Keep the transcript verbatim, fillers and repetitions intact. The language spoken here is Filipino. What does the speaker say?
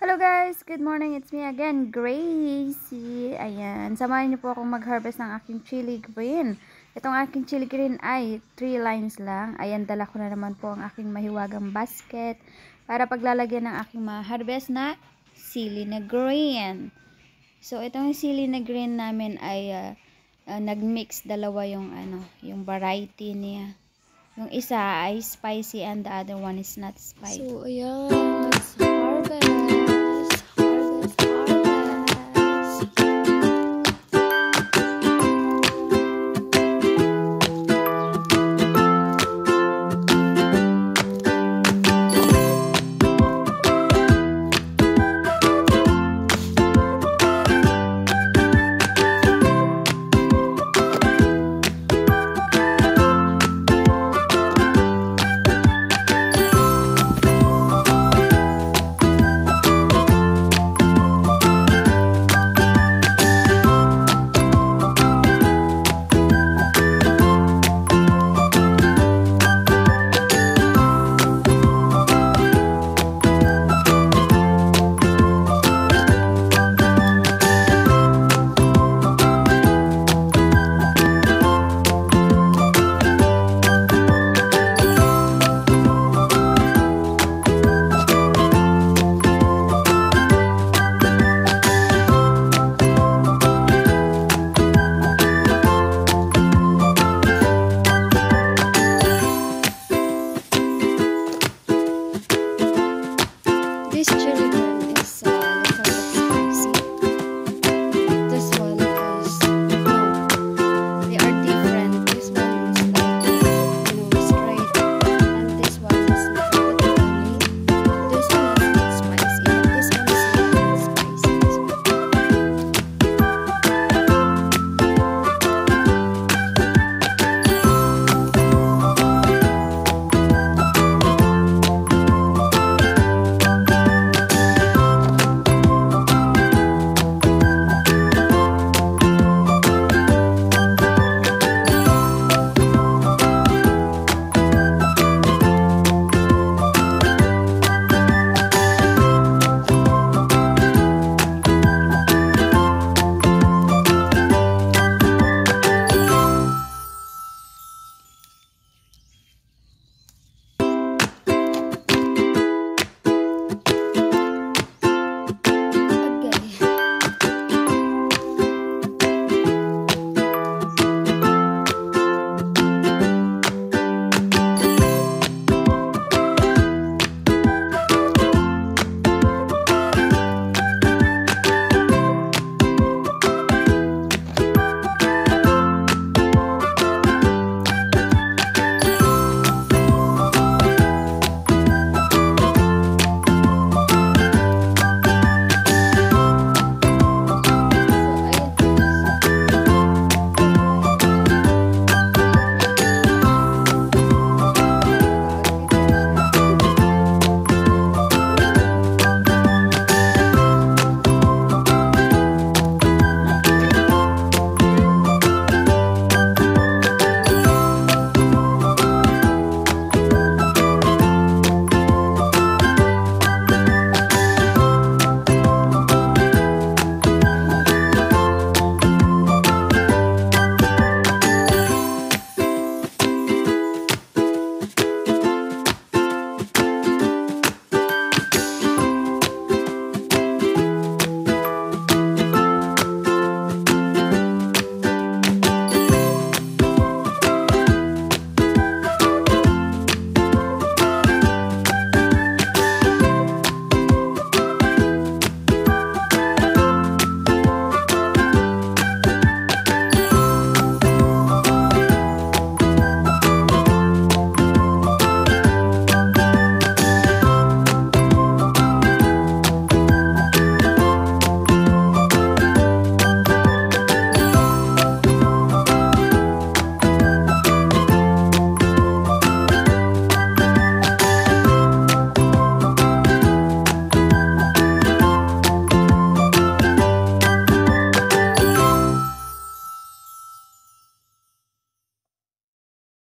Hello guys! Good morning! It's me again, Gracie. Ayan, samahan niyo po akong mag-harvest ng aking chili green. Itong aking chili green ay three lines lang. Ayan, dala ko na naman po ang aking mahiwagang basket para paglalagyan ng aking ma-harvest na sili na green. So, itong sili na green namin ay uh, uh, nag-mix dalawa yung ano, yung variety niya. Yung isa ay spicy and the other one is not spicy. So, ayan.